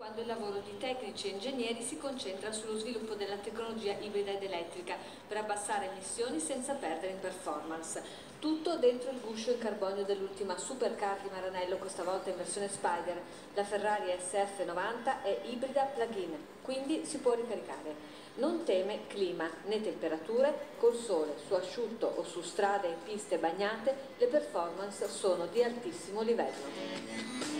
Quando il lavoro di tecnici e ingegneri si concentra sullo sviluppo della tecnologia ibrida ed elettrica per abbassare emissioni senza perdere in performance. Tutto dentro il guscio in carbonio dell'ultima supercar di Maranello, questa volta in versione Spider. La Ferrari SF90 è ibrida plug-in, quindi si può ricaricare. Non teme clima né temperature, col sole, su asciutto o su strade e piste bagnate, le performance sono di altissimo livello.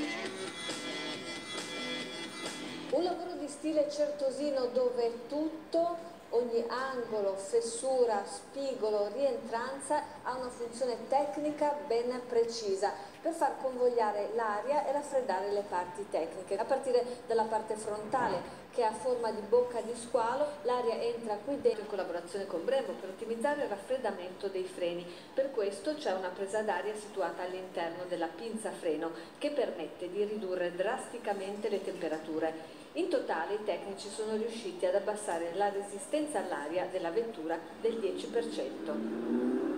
Un lavoro di stile certosino dove tutto, ogni angolo, fessura, spigolo, rientranza ha una funzione tecnica ben precisa per far convogliare l'aria e raffreddare le parti tecniche. A partire dalla parte frontale che ha forma di bocca di squalo, l'aria entra qui dentro in collaborazione con Brembo per ottimizzare il raffreddamento dei freni. Per questo c'è una presa d'aria situata all'interno della pinza freno che permette di ridurre drasticamente le temperature. In totale i tecnici sono riusciti ad abbassare la resistenza all'aria della vettura del 10%.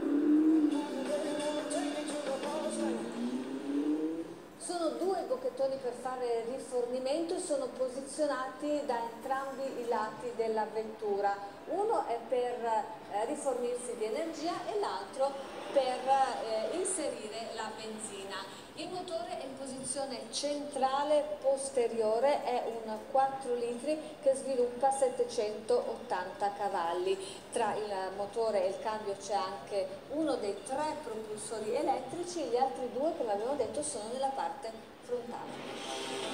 Sono due bocchettoni per fare rifornimento e sono posizionati da entrambi i lati della vettura. Uno è per rifornirsi di energia e l'altro per inserire la benzina. Il motore è in posizione centrale posteriore, è un 4 litri che sviluppa 780 cavalli. Tra il motore e il cambio c'è anche uno dei 3 propulsori elettrici, gli altri 2, come abbiamo detto, sono nella parte frontale.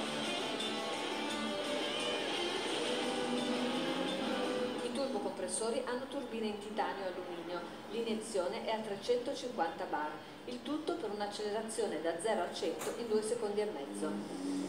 I turbocompressori hanno turbine in titanio e alluminio, l'iniezione è a 350 bar, il tutto per un'accelerazione da 0 a 100 in 2 secondi e mezzo.